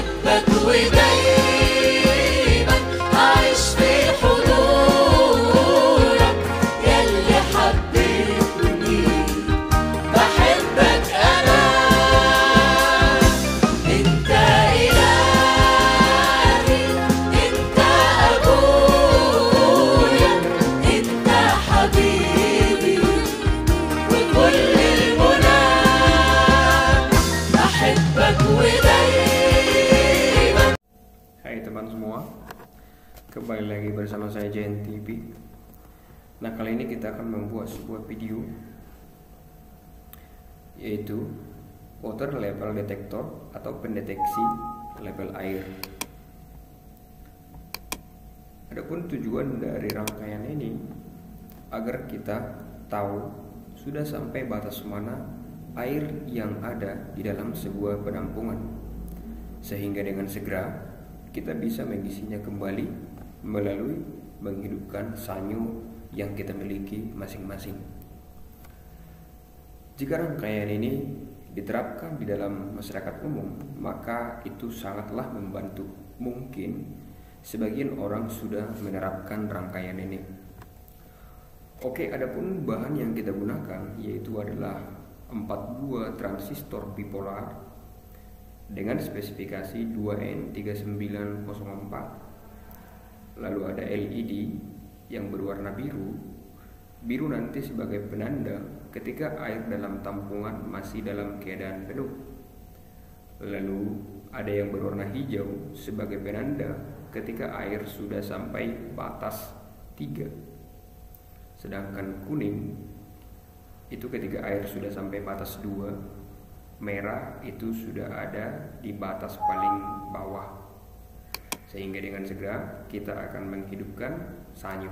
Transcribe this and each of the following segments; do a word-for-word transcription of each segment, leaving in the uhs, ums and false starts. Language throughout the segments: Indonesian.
بحبك ودايما عايش في حضورك ياللي حبيتني بحبك أنا. انت إلهي انت أبويا انت حبيبي وكل المنى بحبك ودايما. Hai teman semua, kembali lagi bersama saya Jen T V. Nah, kali ini kita akan membuat sebuah video, yaitu water level detector atau pendeteksi level air. Adapun tujuan dari rangkaian ini agar kita tahu sudah sampai batas mana air yang ada di dalam sebuah penampungan, sehingga dengan segera kita bisa mengisinya kembali melalui menghidupkan sanyo yang kita miliki masing-masing. Jika rangkaian ini diterapkan di dalam masyarakat umum, maka itu sangatlah membantu. Mungkin sebagian orang sudah menerapkan rangkaian ini. Oke, adapun bahan yang kita gunakan yaitu adalah empat buah transistor bipolar dengan spesifikasi dua N tiga sembilan nol empat. Lalu ada L E D yang berwarna biru. Biru nanti sebagai penanda ketika air dalam tampungan masih dalam keadaan penuh. Lalu ada yang berwarna hijau sebagai penanda ketika air sudah sampai batas tiga. Sedangkan kuning itu ketika air sudah sampai batas dua. Merah itu sudah ada di batas paling bawah, sehingga dengan segera kita akan menghidupkan sanyo.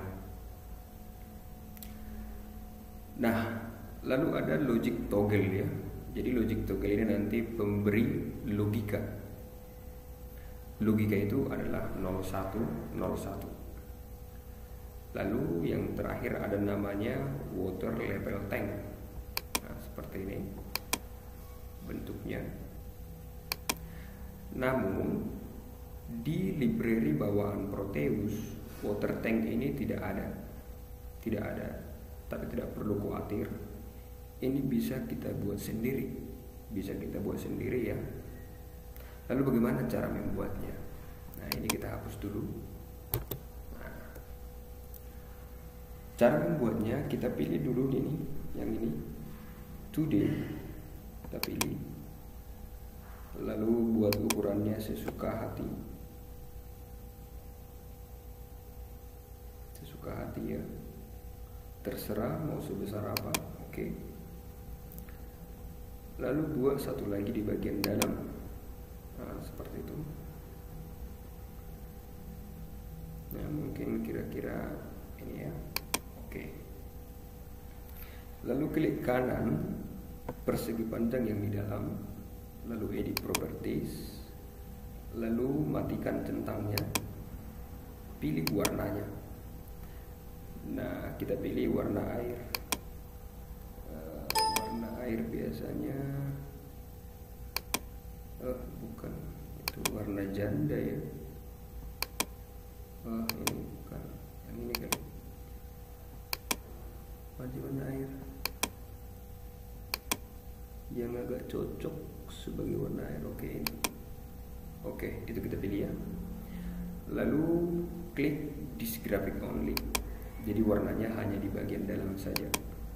Nah, lalu ada logic toggle ya. Jadi logic toggle ini nanti pemberi logika. Logika itu adalah nol satu nol satu. Lalu yang terakhir ada namanya water level tank. Nah, seperti ini bentuknya. Namun di library bawaan Proteus water tank ini tidak ada. Tidak ada. Tapi tidak perlu khawatir. Ini bisa kita buat sendiri. Bisa kita buat sendiri ya. Lalu bagaimana cara membuatnya? Nah, ini kita hapus dulu. Nah, cara membuatnya kita pilih dulu ini, yang ini. Today kita pilih, lalu buat ukurannya sesuka hati, sesuka hati ya, terserah mau sebesar apa. Oke. Lalu buat satu lagi di bagian dalam, nah seperti itu. Nah mungkin kira-kira ini ya. Oke. Lalu klik kanan persegi panjang yang di dalam, lalu edit properties, lalu matikan centangnya, pilih warnanya. Nah, kita pilih warna air. Uh, warna air biasanya, oh bukan, itu warna janda ya. Oh ini bukan, yang ini kan. Mati warna air yang agak cocok sebagai warna air. Oke, ini. Oke, itu kita pilih ya. Lalu klik this graphic only. Jadi warnanya hanya di bagian dalam saja.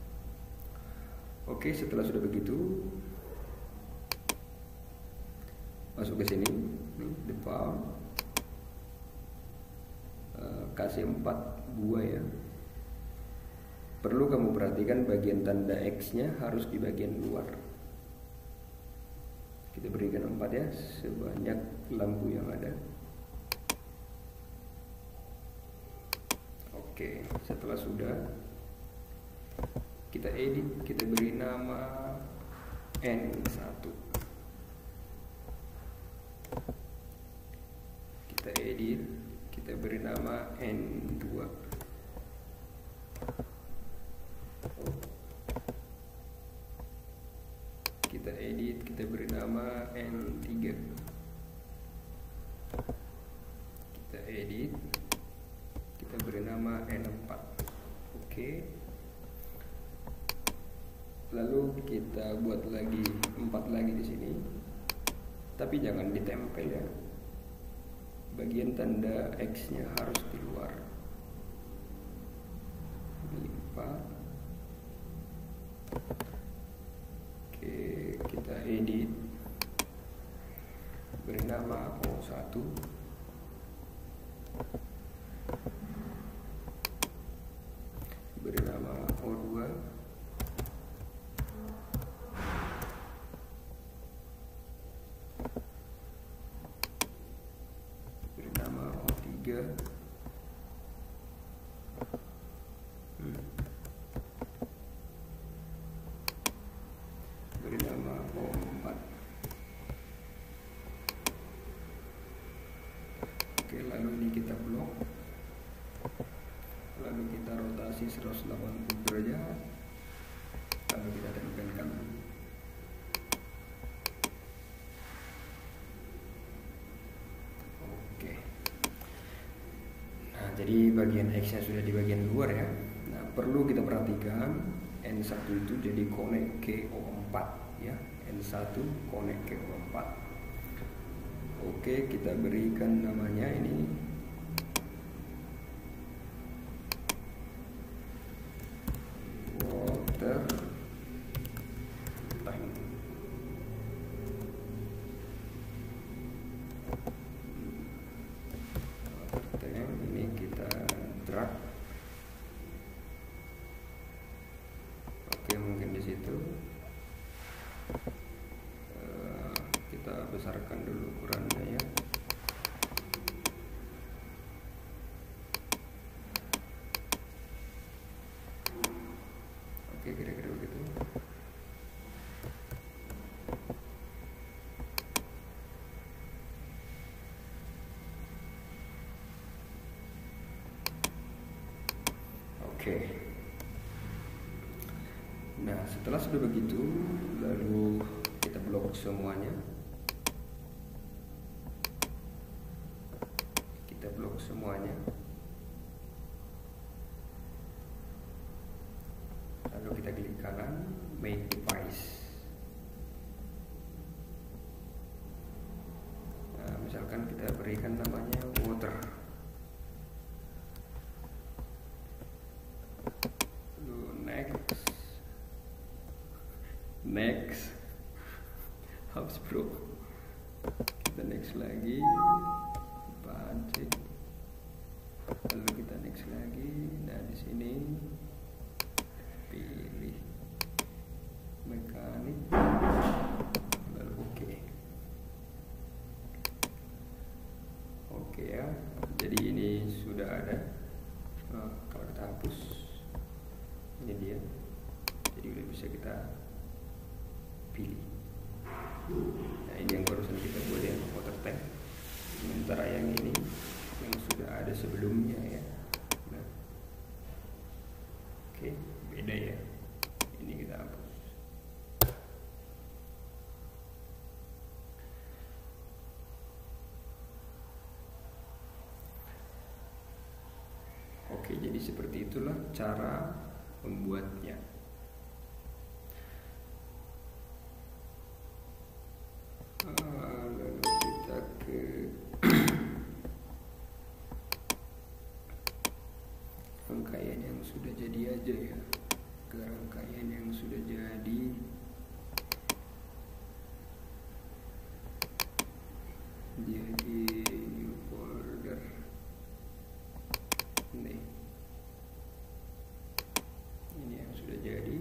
Oke, setelah sudah begitu, masuk ke sini, nih, default, uh, kasih empat buah ya. Perlu kamu perhatikan bagian tanda X-nya harus di bagian luar. Kita berikan empat ya, sebanyak lampu yang ada. Oke, setelah sudah kita edit, kita beri nama N satu. Kita edit, kita beri nama N dua. Kita edit, kita beri nama N tiga. N empat. Oke. Lalu kita buat lagi empat lagi di sini. Tapi jangan ditempel ya. Bagian tanda X-nya harus di luar. Ini empat. Oke, kita edit. Beri nama O satu. Beri nama O dua. Beri nama O tiga. hmm. Beri nama O empat. Oke, lalu ini kita blok. Lalu kita rotasi seratus delapan puluh derajat. Lalu kita tempelkan. Oke. Nah, jadi bagian X nya sudah di bagian luar ya. Nah, perlu kita perhatikan N satu itu jadi connect ke O empat ya. N satu connect ke O empat. Oke, kita berikan namanya ini water tank. Water tank ini kita drag. Oke, mungkin di situ. Kita besarkan dulu ukurannya ya. Oke, kira-kira begitu. Oke. Nah, setelah sudah begitu, lalu kita blok semuanya. Kita blok semuanya. Lalu kita klik kanan, make device. Nah, misalkan kita berikan namanya water. Lalu next. Next. Habis bro. Kita next lagi. Pancing. Lalu kita next lagi. Nah, di sini pilih mekanik. Lalu oke. Okay. Oke okay ya. Jadi ini sudah ada. Nah, kalau kita hapus, ini dia. Jadi udah bisa kita pilih. Nah, ini yang barusan kita buat ya, water tank. Sementara yang ini yang sudah ada sebelumnya ya. Nah, oke, beda ya. Ini kita hapus. Oke, jadi seperti itulah cara membuatnya. Lalu kita ke rangkaian yang sudah jadi aja ya. Ke rangkaian yang sudah jadi. Jadi new folder. Nih. Ini yang sudah jadi.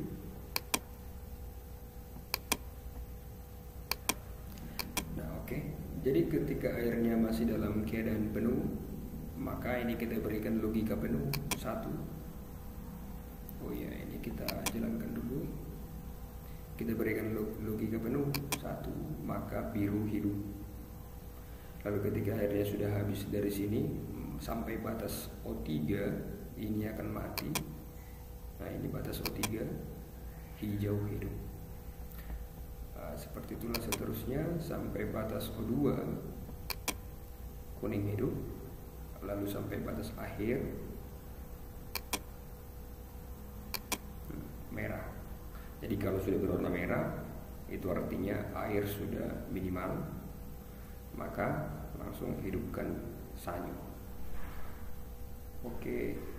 Nah, oke. Jadi ketika airnya masih dalam keadaan penuh, maka ini kita berikan logika penuh satu. Oh ya, ini kita jalankan dulu. Kita berikan logika penuh satu, maka biru hidup. Lalu ketika airnya sudah habis dari sini sampai batas O tiga, ini akan mati. Nah, ini batas O tiga, hijau hidup. Nah, seperti itulah seterusnya sampai batas O dua, kuning hidup. Lalu sampai batas akhir Jadi kalau sudah berwarna merah, itu artinya air sudah minimal, maka langsung hidupkan sanyu. Oke.